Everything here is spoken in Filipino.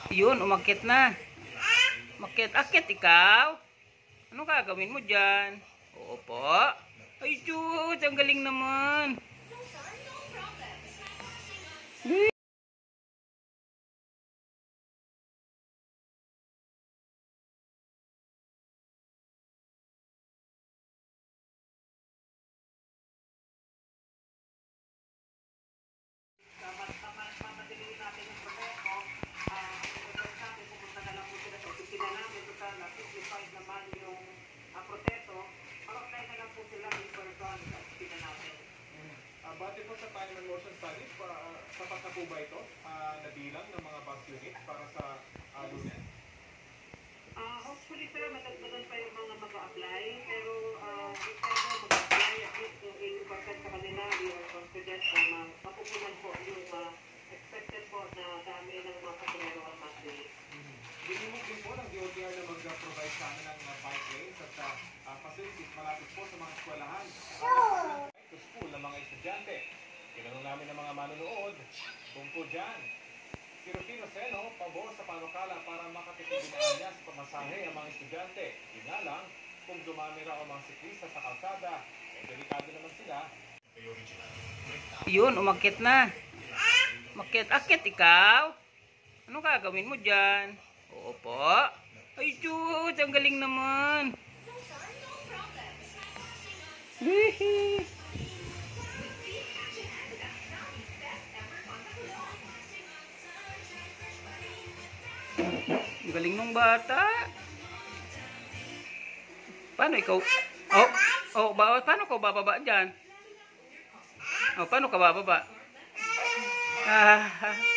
Yun, umakit na. Akit ikaw. Ano gagawin mo dyan? Oo po. Ay, Diyos, ang galing naman. Base po sa time and motion studies, sapat na po ba ito na bilang ng mga bus units para sa Lunes? Hopefully sir, matagdagan pa yung mga mag-a-apply. Pero if ever mag-a-apply, at least yung 80% sa kanila, we are confident na mapupunan po yung expected po na dami ng mga pasahero ang monthly. Dinimog din po ng DOTR na mag-provide sa amin ng bike lanes at facilities malapit po sa mga eskwelahan. To school ng mga estudyante. Tinanong namin ng mga manonood tungkol dyan. Si Rufino Seno, pabor sa panukala para makatipid niya sa pamasahe ang mga estudyante. Yun nga lang, kung dumami raw ang mga siklista sa kalsada, delikado naman sila. Yun, umakit na. Akit ikaw. Ano gagawin mo dyan? Oo po. Ay, Diyos, ang galing naman. Galing nung bata. Paano ikaw? Paano ka bababa dyan? Paano ka bababa?